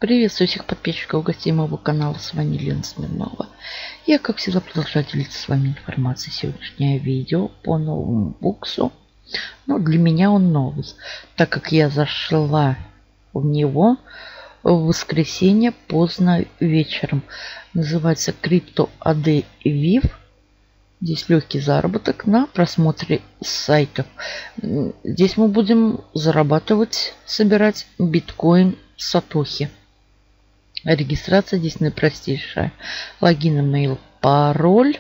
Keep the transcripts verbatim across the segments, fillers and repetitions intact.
Приветствую всех подписчиков, гостей моего канала. С вами Лена Смирнова. Я, как всегда, продолжаю делиться с вами информацией. Сегодняшнее видео по новому буксу. Но для меня он новый, так как я зашла в него в воскресенье поздно вечером. Называется CryptoAD Viv. Здесь легкий заработок на просмотре сайтов. Здесь мы будем зарабатывать, собирать биткоин сатохи. Регистрация здесь наипростейшая. Логин, имейл, пароль.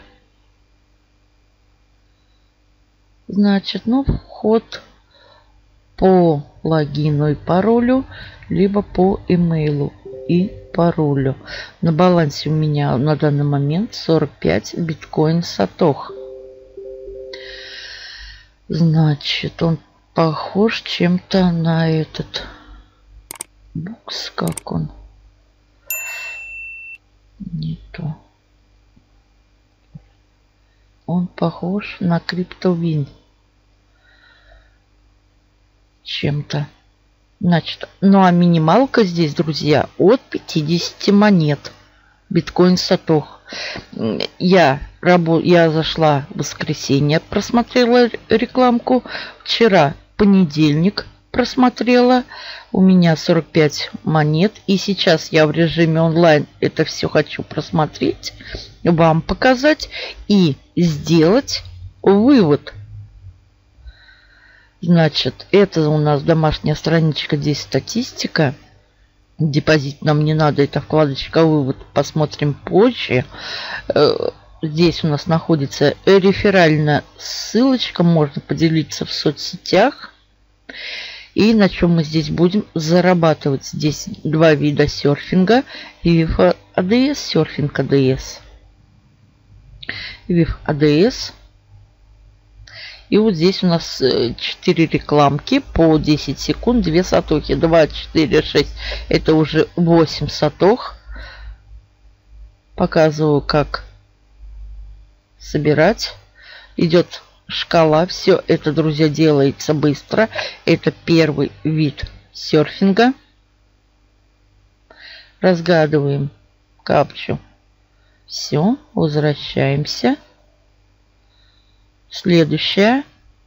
Значит, ну, вход по логину и паролю, либо по имейлу и паролю. На балансе у меня на данный момент сорок пять биткоин сатох. Значит, он похож чем-то на этот букс, как он. Не то. Он похож на CryptoWin. Чем-то. Значит, ну а минималка здесь, друзья, от пятидесяти монет. Биткоин сатох. Я, рабо... я зашла в воскресенье, просмотрела рекламку. Вчера понедельник просмотрела. У меня сорок пять монет. И сейчас я в режиме онлайн это все хочу просмотреть, вам показать и сделать вывод. Значит, это у нас домашняя страничка, здесь статистика. Депозит нам не надо, это вкладочка вывод, посмотрим позже. Здесь у нас находится реферальная ссылочка, можно поделиться в соцсетях. И на чем мы здесь будем зарабатывать? Здесь два вида серфинга. Viv эй ди эс, серфинг эй ди эс. Viv эй ди эс. И вот здесь у нас четыре рекламки по десять секунд, две сатохи. два, четыре, шесть. Это уже восемь сатох. Показываю, как собирать. Идет шкала. Все это, друзья, делается быстро. Это первый вид серфинга. Разгадываем капчу. Все, возвращаемся. Следующая.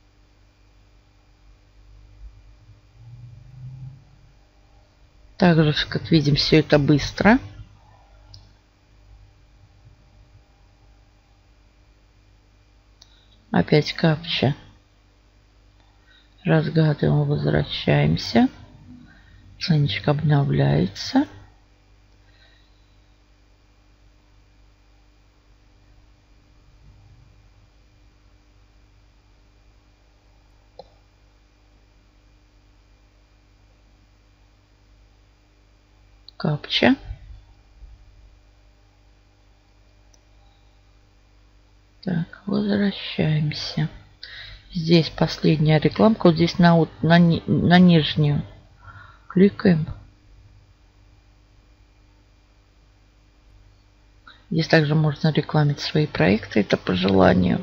Также, как видим, все это быстро. Опять капча. Разгадываем, возвращаемся. Страничка обновляется. Капча. Так, возвращаемся. Здесь последняя рекламка. Вот здесь на, на, на нижнюю кликаем. Здесь также можно рекламить свои проекты. Это по желанию.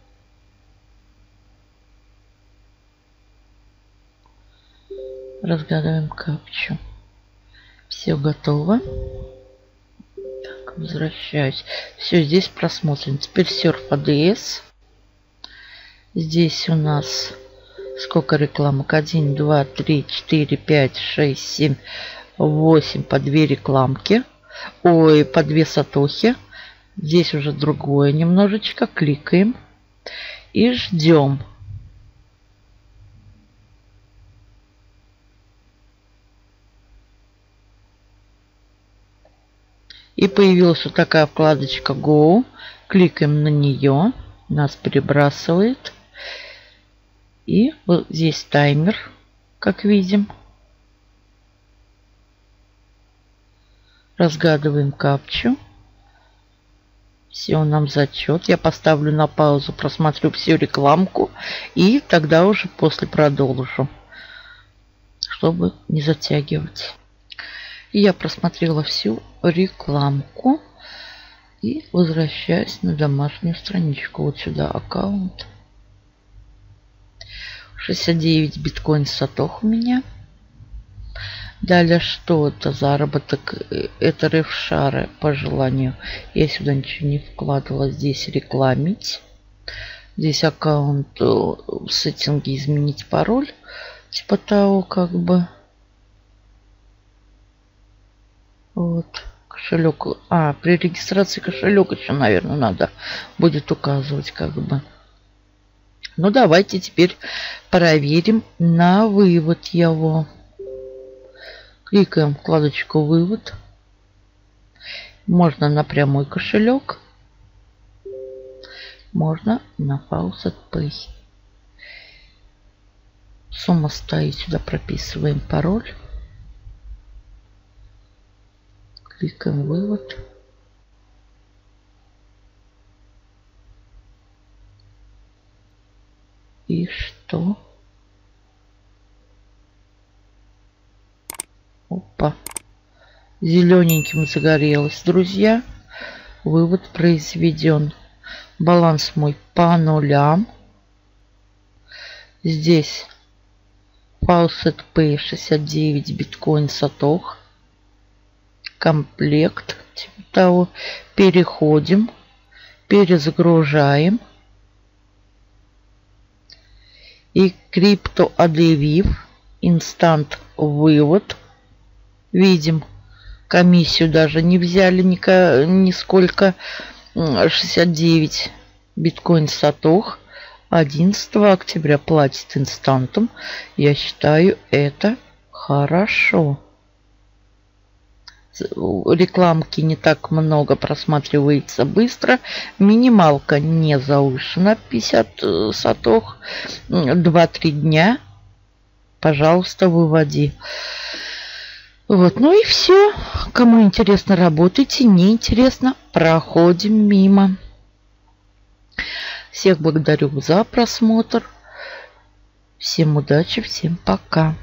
Разгадываем капчу. Все готово. Так, возвращаюсь. Все, здесь просмотрим. Теперь серф эй ди эс. Здесь у нас сколько рекламок? один, два, три, четыре, пять, шесть, семь, восемь. По две рекламки. Ой, по две сатохи. Здесь уже другое немножечко. Кликаем. И ждем. И появилась вот такая вкладочка Go. Кликаем на нее. Нас перебрасывает. И вот здесь таймер, как видим. Разгадываем капчу. Все, нам зачет. Я поставлю на паузу, просмотрю всю рекламку. И тогда уже после продолжу. Чтобы не затягивать. И я просмотрела всю рекламку. И возвращаюсь на домашнюю страничку. Вот сюда аккаунт. шестьдесят девять биткоин сатох у меня. Далее что это? Заработок. Это рефшары по желанию. Я сюда ничего не вкладывала. Здесь рекламить. Здесь аккаунт, в сеттинге изменить пароль. Типа того, как бы. Вот. Кошелек. А, при регистрации кошелек еще, наверное, надо будет указывать, как бы. Ну, давайте теперь проверим на вывод его. Кликаем вкладочку «Вывод». Можно на прямой кошелек. Можно на Faucet Pay. Сумма стоит. Сюда прописываем пароль. Кликаем «Вывод». И что? Опа. Зелененьким загорелось, друзья. Вывод произведен. Баланс мой по нулям. Здесь Faucet Pay шестьдесят девять биткоин сатох. Комплект. Типа того. Переходим. Перезагружаем. И крипто Адевив. Инстант вывод. Видим. Комиссию даже не взяли нисколько. шестьдесят девять биткоин сатох. одиннадцатого октября платит инстантом. Я считаю, это хорошо. Рекламки не так много, просматривается быстро. Минималка не завышена. пятьдесят сатох. два-три дня. Пожалуйста, выводи. Вот, ну и все. Кому интересно, работайте. Не интересно, проходим мимо. Всех благодарю за просмотр. Всем удачи, всем пока.